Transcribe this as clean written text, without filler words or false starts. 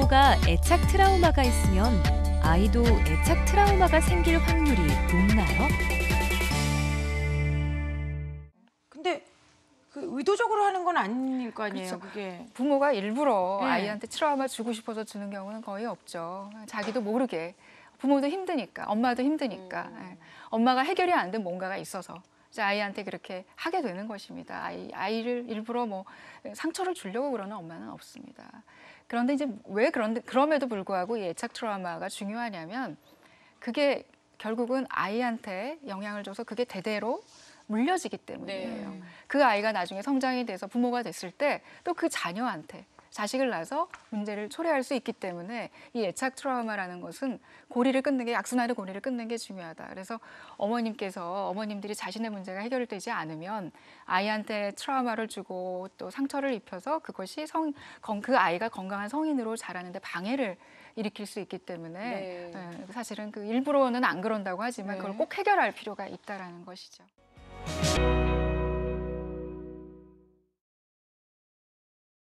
부모가 애착 트라우마가 있으면 아이도 애착 트라우마가 생길 확률이 높나요? 근데 그 의도적으로 하는 건 아닐 거 아니에요, 그렇죠. 그게. 부모가 일부러 네. 아이한테 트라우마 주고 싶어서 주는 경우는 거의 없죠. 자기도 모르게. 부모도 힘드니까, 엄마도 힘드니까. 예. 엄마가 해결이 안 된 뭔가가 있어서 이제 아이한테 그렇게 하게 되는 것입니다. 아이를 일부러 뭐 상처를 주려고 그러는 엄마는 없습니다. 그런데 이제 왜 그럼에도 불구하고 이 애착 트라우마가 중요하냐면 그게 결국은 아이한테 영향을 줘서 그게 대대로 물려지기 때문이에요. 네. 그 아이가 나중에 성장이 돼서 부모가 됐을 때 또 그 자녀한테 자식을 낳아서 문제를 초래할 수 있기 때문에 이 애착 트라우마라는 것은 고리를 끊는 게 악순환의 고리를 끊는 게 중요하다. 그래서 어머님들이 자신의 문제가 해결되지 않으면 아이한테 트라우마를 주고 또 상처를 입혀서 그것이 그 아이가 건강한 성인으로 자라는데 방해를 일으킬 수 있기 때문에 사실은 그 일부러는 안 그런다고 하지만 그걸 꼭 해결할 필요가 있다라는 것이죠.